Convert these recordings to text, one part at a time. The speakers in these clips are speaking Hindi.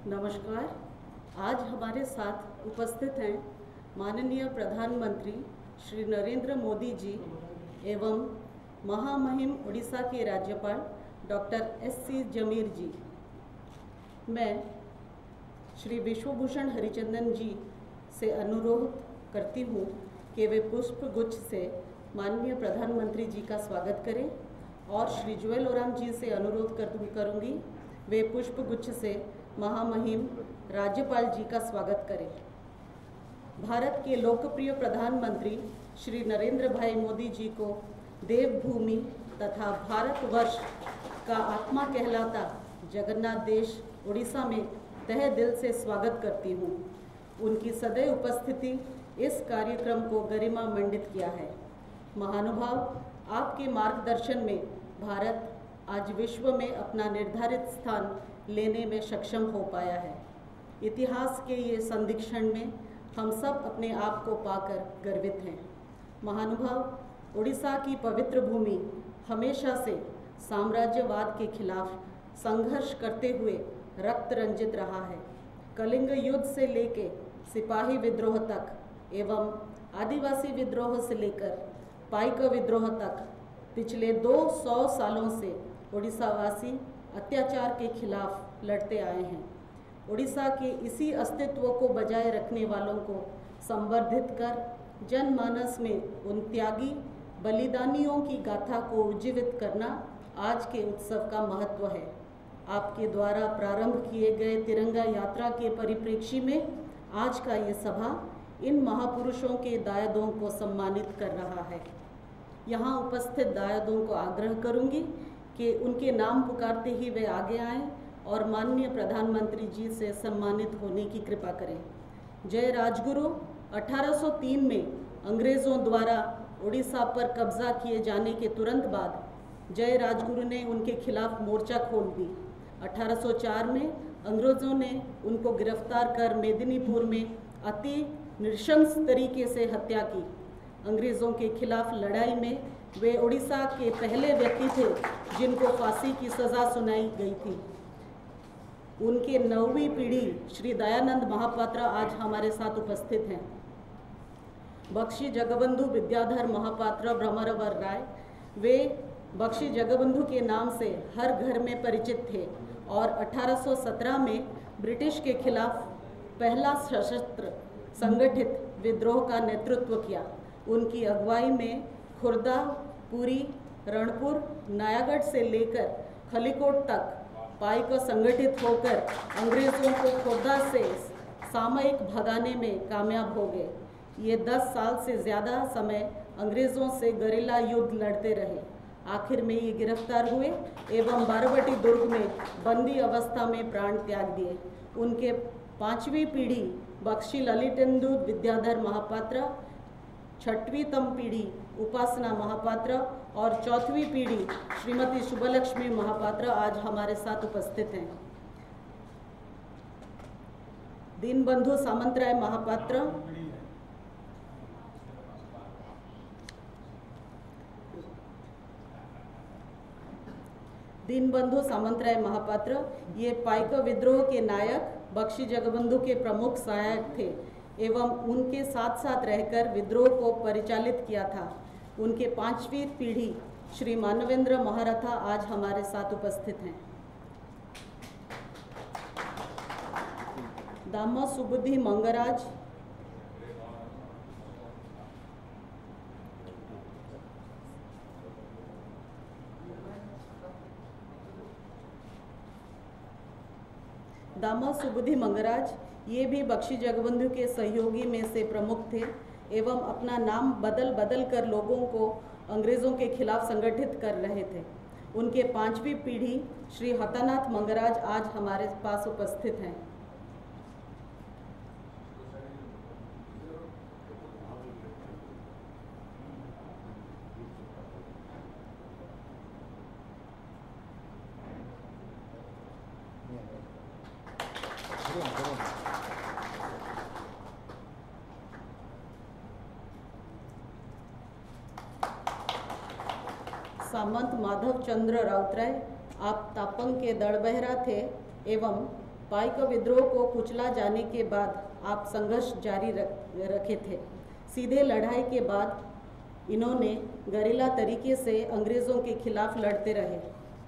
नमस्कार। आज हमारे साथ उपस्थित हैं माननीय प्रधानमंत्री श्री नरेंद्र मोदी जी एवं महामहिम उड़ीसा के राज्यपाल डॉक्टर S.C. जमीर जी। मैं श्री विश्वभूषण हरिचंदन जी से अनुरोध करती हूँ कि वे पुष्प गुच्छ से माननीय प्रधानमंत्री जी का स्वागत करें और श्री जुएल ओराम जी से अनुरोध करूँगी वे पुष्प गुच्छ से महामहिम राज्यपाल जी का स्वागत करें। भारत के लोकप्रिय प्रधानमंत्री श्री नरेंद्र भाई मोदी जी को देवभूमि तथा भारतवर्ष का आत्मा कहलाता जगन्नाथ देश उड़ीसा में तहे दिल से स्वागत करती हूँ। उनकी सदैव उपस्थिति इस कार्यक्रम को गरिमा मंडित किया है। महानुभाव, आपके मार्गदर्शन में भारत आज विश्व में अपना निर्धारित स्थान लेने में सक्षम हो पाया है। इतिहास के ये संदिक्षण में हम सब अपने आप को पाकर गर्वित हैं। महानुभाव, उड़ीसा की पवित्र भूमि हमेशा से साम्राज्यवाद के खिलाफ संघर्ष करते हुए रक्त रंजित रहा है। कलिंग युद्ध से लेकर सिपाही विद्रोह तक एवं आदिवासी विद्रोह से लेकर पाइक विद्रोह तक पिछले 200 सालों से उड़ीसावासी अत्याचार के खिलाफ लड़ते आए हैं। उड़ीसा के इसी अस्तित्व को बजाय रखने वालों को संवर्धित कर जनमानस में उन त्यागी बलिदानियों की गाथा को उज्जीवित करना आज के उत्सव का महत्व है। आपके द्वारा प्रारंभ किए गए तिरंगा यात्रा के परिप्रेक्ष्य में आज का ये सभा इन महापुरुषों के दायादों को सम्मानित कर रहा है। यहाँ उपस्थित दायादों को आग्रह करूँगी कि उनके नाम पुकारते ही वे आगे आएं और माननीय प्रधानमंत्री जी से सम्मानित होने की कृपा करें। जय राजगुरु 1803 में अंग्रेज़ों द्वारा उड़ीसा पर कब्जा किए जाने के तुरंत बाद जय राजगुरु ने उनके खिलाफ मोर्चा खोल दी। 1804 में अंग्रेज़ों ने उनको गिरफ्तार कर मेदिनीपुर में अति नृशंस तरीके से हत्या की। अंग्रेज़ों के खिलाफ लड़ाई में वे उड़ीसा के पहले व्यक्ति थे जिनको फांसी की सज़ा सुनाई गई थी। उनके 9वीं पीढ़ी श्री दयानंद महापात्रा आज हमारे साथ उपस्थित हैं। बख्शी जगबंधु विद्याधर महापात्रा भ्रमरवर राय, वे बख्शी जगबंधु के नाम से हर घर में परिचित थे और 1817 में ब्रिटिश के खिलाफ पहला सशस्त्र संगठित विद्रोह का नेतृत्व किया। उनकी अगुवाई में खुर्दा, पुरी, रणपुर, नयागढ़ से लेकर खलीकोट तक पाइक संगठित होकर अंग्रेज़ों को खुर्दा से सामयिक भगाने में कामयाब हो गए। ये 10 साल से ज़्यादा समय अंग्रेज़ों से गरिल्ला युद्ध लड़ते रहे। आखिर में ये गिरफ्तार हुए एवं बारवटी दुर्ग में बंदी अवस्था में प्राण त्याग दिए। उनके 5वीं पीढ़ी बख्शी ललितेंदु विद्याधर महापात्रा, 6वीं तम पीढ़ी उपासना महापात्रा और 4वीं पीढ़ी श्रीमती शुभलक्ष्मी महापात्रा आज हमारे साथ उपस्थित हैं। दीनबंधु सामंतराय महापात्रा, दीनबंधु सामंतराय महापात्र ये पाइक विद्रोह के नायक बख्शी जगबंधु के प्रमुख सहायक थे एवं उनके साथ साथ रहकर विद्रोह को परिचालित किया था। उनके 5वीं पीढ़ी श्री मानवेंद्र महारथा आज हमारे साथ उपस्थित हैं। दामा सुबुद्धि मंगराज, दामा सुबुद्धि मंगराज ये भी बख्शी जगबंधु के सहयोगी में से प्रमुख थे एवं अपना नाम बदल बदल कर लोगों को अंग्रेज़ों के खिलाफ संगठित कर रहे थे। उनके 5वीं पीढ़ी श्री हतानाथ मंगराज आज हमारे पास उपस्थित हैं। सामंत माधव चंद्र राउतराय, आप तापंग के दड़बहरा थे एवं पाइका विद्रोह को कुचला जाने के बाद आप संघर्ष जारी रखे थे। सीधे लड़ाई के बाद इन्होंने गरिल्ला तरीके से अंग्रेज़ों के खिलाफ लड़ते रहे।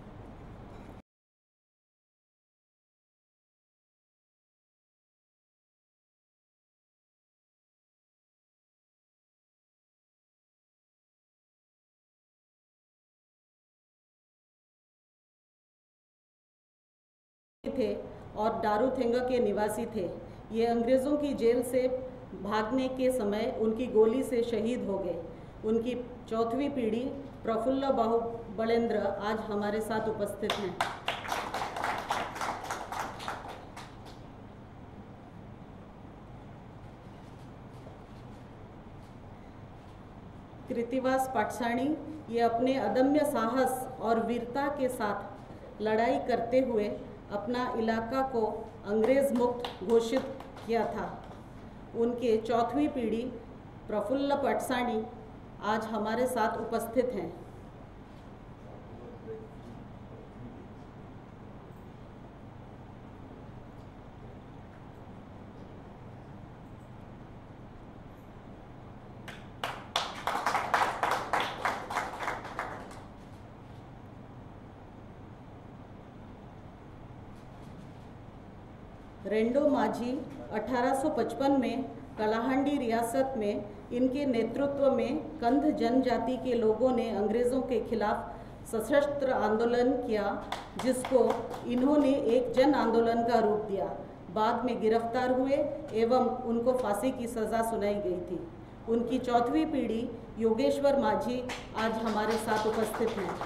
थे और दारूथेंगा के निवासी थे। ये अंग्रेज़ों की जेल से भागने के समय उनकी गोली से शहीद हो गए। उनकी चौथी पीढ़ी प्रफुल्ल बाहुबलेंद्र आज हमारे साथ उपस्थित हैं। कृतिवास पाटसाणी ये अपने अदम्य साहस और वीरता के साथ लड़ाई करते हुए अपना इलाका को अंग्रेज़ मुक्त घोषित किया था। उनके चौथी पीढ़ी प्रफुल्ल पाटसाणी आज हमारे साथ उपस्थित हैं। रेंडो माझी 1855 में कलाहंडी रियासत में इनके नेतृत्व में कंध जनजाति के लोगों ने अंग्रेज़ों के खिलाफ सशस्त्र आंदोलन किया, जिसको इन्होंने एक जन आंदोलन का रूप दिया। बाद में गिरफ्तार हुए एवं उनको फांसी की सज़ा सुनाई गई थी। उनकी चौथी पीढ़ी योगेश्वर माझी आज हमारे साथ उपस्थित हैं।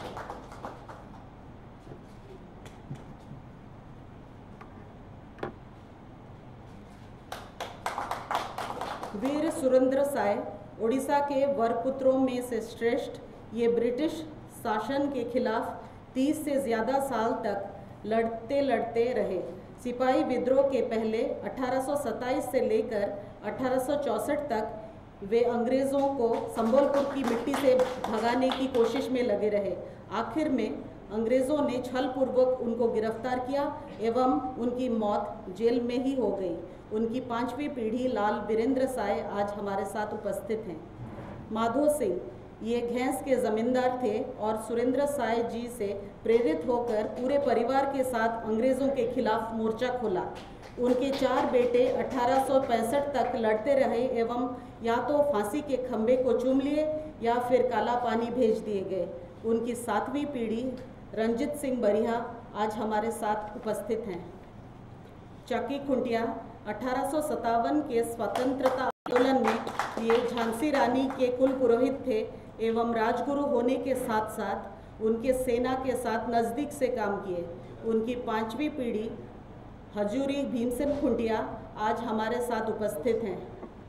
वीर सुरेंद्र साय ओडिशा के वरपुत्रों में से श्रेष्ठ। ये ब्रिटिश शासन के खिलाफ 30 से ज़्यादा साल तक लड़ते रहे। सिपाही विद्रोह के पहले 1827 से लेकर 1864 तक वे अंग्रेज़ों को संबलपुर की मिट्टी से भगाने की कोशिश में लगे रहे। आखिर में अंग्रेज़ों ने छलपूर्वक उनको गिरफ्तार किया एवं उनकी मौत जेल में ही हो गई। उनकी पांचवी पीढ़ी लाल वीरेंद्र साय आज हमारे साथ उपस्थित हैं। माधो सिंह ये घैंस के ज़मींदार थे और सुरेंद्र साय जी से प्रेरित होकर पूरे परिवार के साथ अंग्रेज़ों के खिलाफ मोर्चा खोला। उनके 4 बेटे 1865 तक लड़ते रहे एवं या तो फांसी के खंभे को चूम लिए या फिर काला पानी भेज दिए गए। उनकी 7वीं पीढ़ी रंजित सिंह बरिहा आज हमारे साथ उपस्थित हैं। चकी खुंटिया 1857 के स्वतंत्रता आंदोलन में ये झांसी रानी के कुल पुरोहित थे एवं राजगुरु होने के साथ साथ उनके सेना के साथ नज़दीक से काम किए। उनकी 5वीं पीढ़ी हजूरी भीमसेन खुंटिया आज हमारे साथ उपस्थित हैं।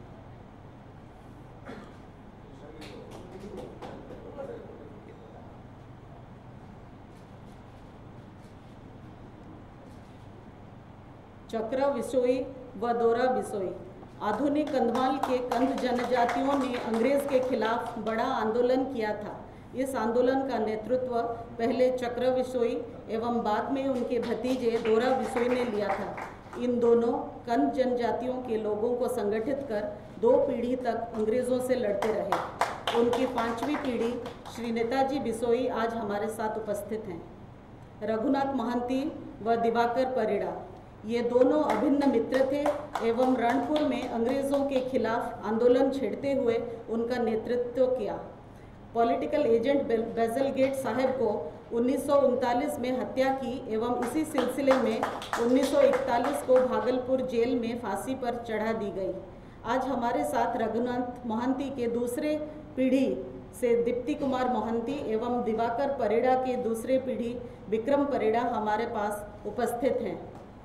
चक्र विसोई व दोरा बिसोई आधुनिक कंधमाल के कंध जनजातियों ने अंग्रेज़ के खिलाफ बड़ा आंदोलन किया था। इस आंदोलन का नेतृत्व पहले चक्र विसोई एवं बाद में उनके भतीजे दोरा बिसोई ने लिया था। इन दोनों कंध जनजातियों के लोगों को संगठित कर 2 पीढ़ी तक अंग्रेज़ों से लड़ते रहे। उनकी 5वीं पीढ़ी श्री नेताजी बिसोई आज हमारे साथ उपस्थित हैं। रघुनाथ महंती व दिवाकर परिड़ा ये दोनों अभिन्न मित्र थे एवं रणपुर में अंग्रेज़ों के खिलाफ आंदोलन छेड़ते हुए उनका नेतृत्व किया। पॉलिटिकल एजेंट बेजल गेट साहब को 1939 में हत्या की एवं इसी सिलसिले में 1941 को भागलपुर जेल में फांसी पर चढ़ा दी गई। आज हमारे साथ रघुनाथ महंती के दूसरे पीढ़ी से दीप्ति कुमार महंती एवं दिवाकर परिड़ा के दूसरे पीढ़ी विक्रम परिड़ा हमारे पास उपस्थित हैं।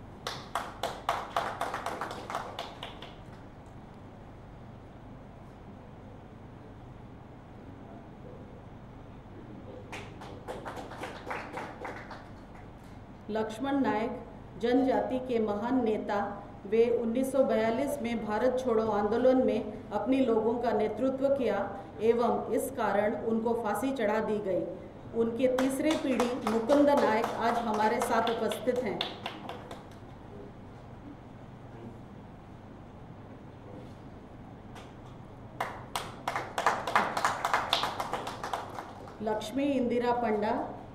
लक्ष्मण नायक जनजाति के महान नेता, वे 1942 में भारत छोड़ो आंदोलन में अपनी लोगों का नेतृत्व किया एवं इस कारण उनको फांसी चढ़ा दी गई। उनके तीसरे पीढ़ी मुकुंद नायक आज हमारे साथ उपस्थित हैं। लक्ष्मी इंदिरा पंडा।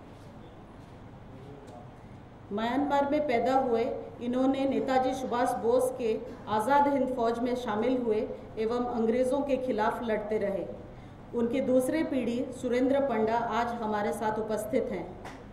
म्यांमार में पैदा हुए इन्होंने नेताजी सुभाष बोस के आज़ाद हिंद फौज में शामिल हुए एवं अंग्रेज़ों के खिलाफ लड़ते रहे। उनकी दूसरी पीढ़ी सुरेंद्र पंडा आज हमारे साथ उपस्थित हैं।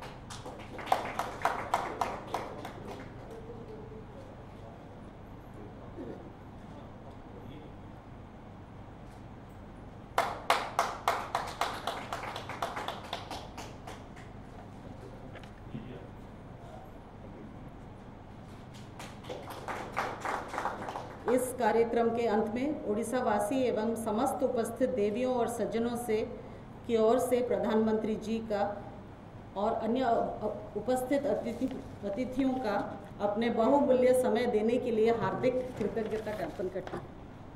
इस कार्यक्रम के अंत में उड़ीसा वासी एवं समस्त उपस्थित देवियों और सज्जनों की ओर से प्रधानमंत्री जी का और अन्य उपस्थित अतिथियों का अपने बहुमूल्य समय देने के लिए हार्दिक कृतज्ञता ज्ञापन करता हूँ।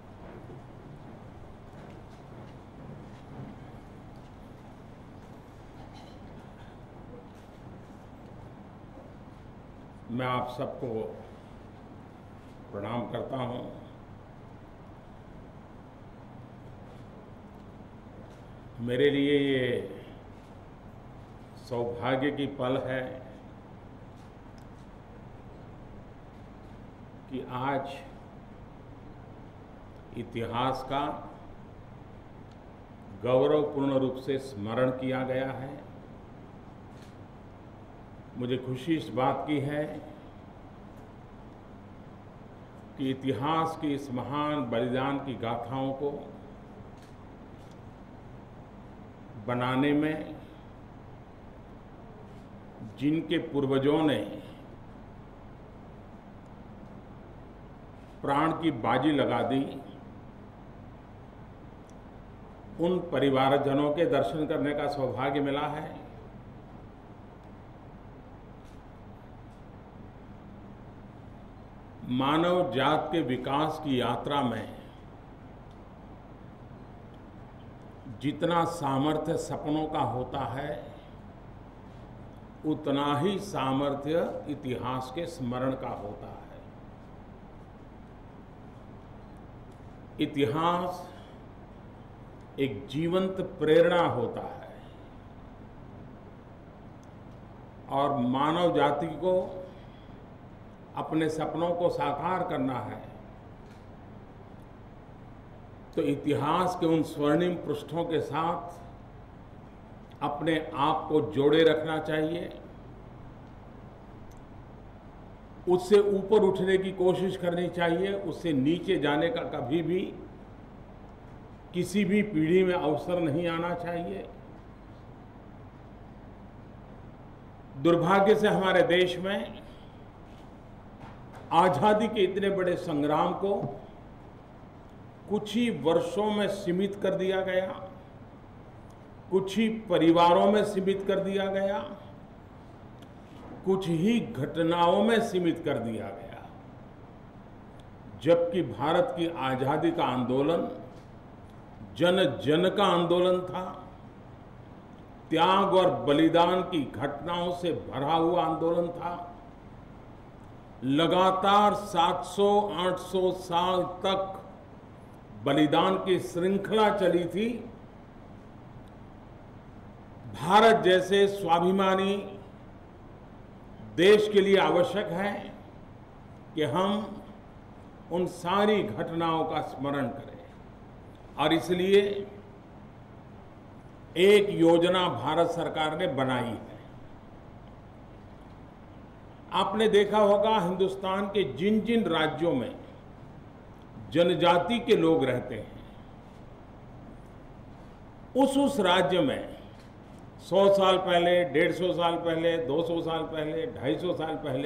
मैं आप सबको प्रणाम करता हूं। मेरे लिए ये सौभाग्य की पल है कि आज इतिहास का गौरवपूर्ण रूप से स्मरण किया गया है। मुझे खुशी इस बात की है कि इतिहास की इस महान बलिदान की गाथाओं को बनाने में जिनके पूर्वजों ने प्राण की बाजी लगा दी, उन परिवारजनों के दर्शन करने का सौभाग्य मिला है। मानव जात के विकास की यात्रा में जितना सामर्थ्य सपनों का होता है, उतना ही सामर्थ्य इतिहास के स्मरण का होता है। इतिहास एक जीवंत प्रेरणा होता है और मानव जाति को अपने सपनों को साकार करना है तो इतिहास के उन स्वर्णिम पृष्ठों के साथ अपने आप को जोड़े रखना चाहिए, उससे ऊपर उठने की कोशिश करनी चाहिए। उससे नीचे जाने का कभी भी किसी भी पीढ़ी में अवसर नहीं आना चाहिए। दुर्भाग्य से हमारे देश में आजादी के इतने बड़े संग्राम को कुछ ही वर्षों में सीमित कर दिया गया, कुछ ही परिवारों में सीमित कर दिया गया, कुछ ही घटनाओं में सीमित कर दिया गया। जबकि भारत की आजादी का आंदोलन जन जन का आंदोलन था, त्याग और बलिदान की घटनाओं से भरा हुआ आंदोलन था। लगातार 700-800 साल तक बलिदान की श्रृंखला चली थी। भारत जैसे स्वाभिमानी देश के लिए आवश्यक है कि हम उन सारी घटनाओं का स्मरण करें और इसलिए एक योजना भारत सरकार ने बनाई है। आपने देखा होगा हिंदुस्तान के जिन जिन राज्यों में जनजाति के लोग रहते हैं, उस राज्य में 100 साल पहले, 150 साल पहले, 200 साल पहले, 250 साल पहले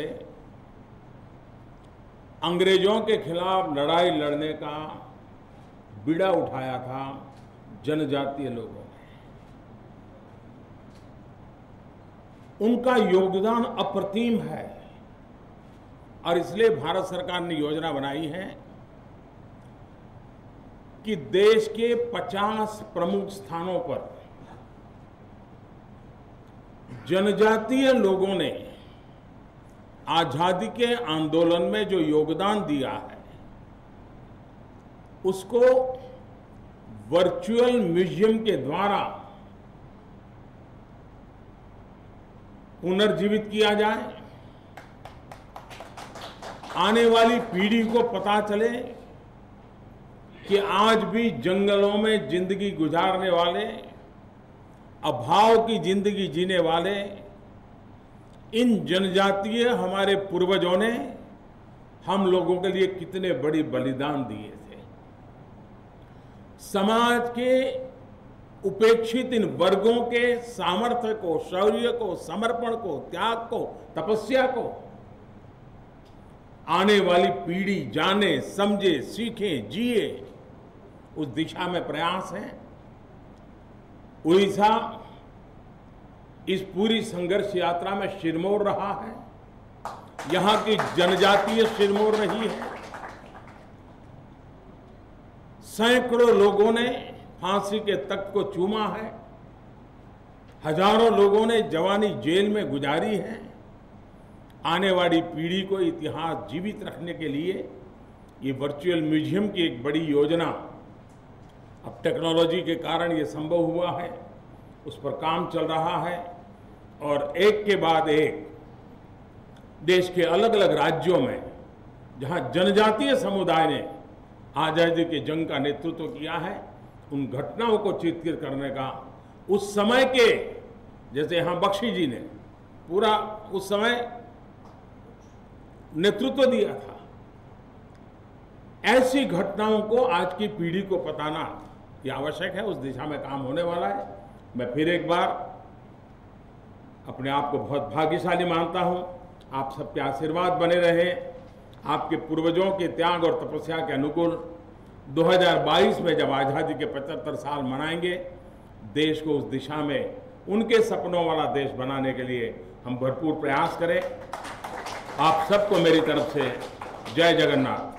अंग्रेजों के खिलाफ लड़ाई लड़ने का बीड़ा उठाया था जनजातीय लोगों ने। उनका योगदान अप्रतिम है और इसलिए भारत सरकार ने योजना बनाई है कि देश के 50 प्रमुख स्थानों पर जनजातीय लोगों ने आजादी के आंदोलन में जो योगदान दिया है उसको वर्चुअल म्यूजियम के द्वारा पुनर्जीवित किया जाए, आने वाली पीढ़ी को पता चले कि आज भी जंगलों में जिंदगी गुजारने वाले, अभाव की जिंदगी जीने वाले इन जनजातीय हमारे पूर्वजों ने हम लोगों के लिए कितने बड़ी बलिदान दिए थे। समाज के उपेक्षित इन वर्गों के सामर्थ्य को, शौर्य को, समर्पण को, त्याग को, तपस्या को आने वाली पीढ़ी जाने, समझे, सीखे, जिए, उस दिशा में प्रयास है। उड़ीसा इस पूरी संघर्ष यात्रा में सिरमौर रहा है, यहां की जनजातीय सिरमौर रही है। सैकड़ों लोगों ने फांसी के तख्त को चूमा है, हजारों लोगों ने जवानी जेल में गुजारी है। आने वाली पीढ़ी को इतिहास जीवित रखने के लिए ये वर्चुअल म्यूजियम की एक बड़ी योजना, अब टेक्नोलॉजी के कारण ये संभव हुआ है, उस पर काम चल रहा है और एक के बाद एक देश के अलग अलग राज्यों में जहां जनजातीय समुदाय ने आजादी के जंग का नेतृत्व किया है, उन घटनाओं को चित्रित करने का उस समय के, जैसे यहां बख्शी जी ने पूरा उस समय नेतृत्व दिया था, ऐसी घटनाओं को आज की पीढ़ी को बताना यह आवश्यक है। उस दिशा में काम होने वाला है। मैं फिर एक बार अपने आप को बहुत भाग्यशाली मानता हूं। आप सबके आशीर्वाद बने रहे। आपके पूर्वजों के त्याग और तपस्या के अनुकूल 2022 में जब आज़ादी के 75 साल मनाएंगे, देश को उस दिशा में उनके सपनों वाला देश बनाने के लिए हम भरपूर प्रयास करें। आप सबको मेरी तरफ से जय जगन्नाथ।